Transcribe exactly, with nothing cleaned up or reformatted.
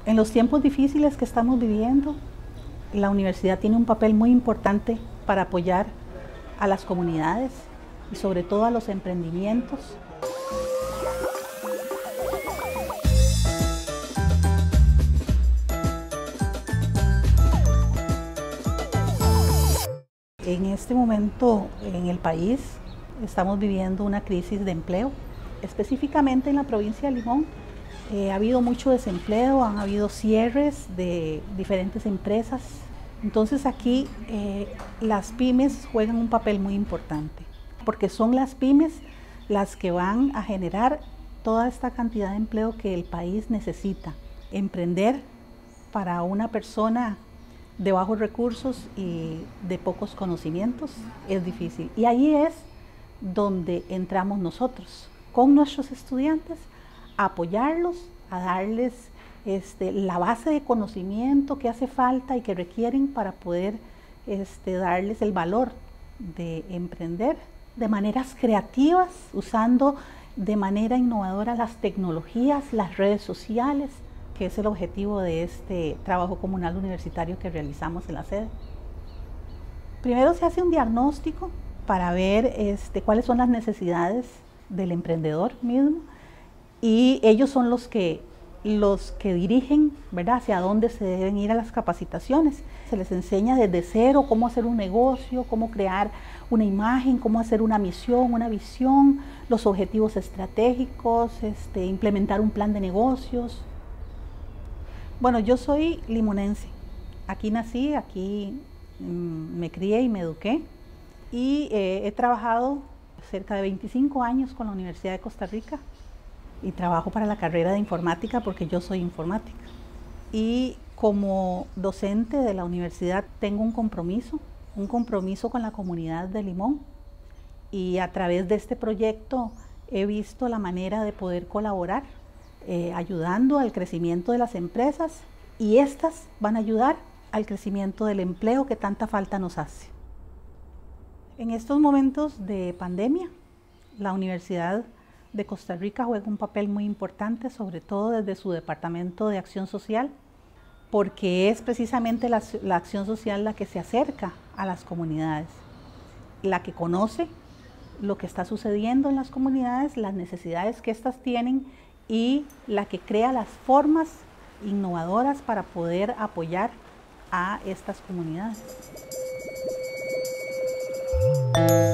En los tiempos difíciles que estamos viviendo, la universidad tiene un papel muy importante para apoyar a las comunidades y sobre todo a los emprendimientos. En este momento en el país estamos viviendo una crisis de empleo, específicamente en la provincia de Limón. Eh, ha habido mucho desempleo, han habido cierres de diferentes empresas. Entonces aquí eh, las pymes juegan un papel muy importante, porque son las pymes las que van a generar toda esta cantidad de empleo que el país necesita. Emprender para una persona de bajos recursos y de pocos conocimientos es difícil. Y ahí es donde entramos nosotros, con nuestros estudiantes, a apoyarlos, a darles este, la base de conocimiento que hace falta y que requieren para poder este, darles el valor de emprender de maneras creativas, usando de manera innovadora las tecnologías, las redes sociales, que es el objetivo de este trabajo comunal universitario que realizamos en la sede. Primero se hace un diagnóstico para ver este, cuáles son las necesidades del emprendedor mismo, y ellos son los que, los que dirigen, ¿verdad?, hacia dónde se deben ir a las capacitaciones. Se les enseña desde cero cómo hacer un negocio, cómo crear una imagen, cómo hacer una misión, una visión, los objetivos estratégicos, este, implementar un plan de negocios. Bueno, yo soy limonense. Aquí nací, aquí mmm, me crié y me eduqué. Y eh, he trabajado cerca de veinticinco años con la Universidad de Costa Rica. Y trabajo para la carrera de informática porque yo soy informática. Y como docente de la universidad tengo un compromiso, un compromiso con la comunidad de Limón. Y a través de este proyecto he visto la manera de poder colaborar, eh, ayudando al crecimiento de las empresas, y estas van a ayudar al crecimiento del empleo que tanta falta nos hace. En estos momentos de pandemia, la Universidad de Costa Rica juega un papel muy importante, sobre todo desde su Departamento de Acción Social, porque es precisamente la, la acción social la que se acerca a las comunidades, la que conoce lo que está sucediendo en las comunidades, las necesidades que éstas tienen, y la que crea las formas innovadoras para poder apoyar a estas comunidades.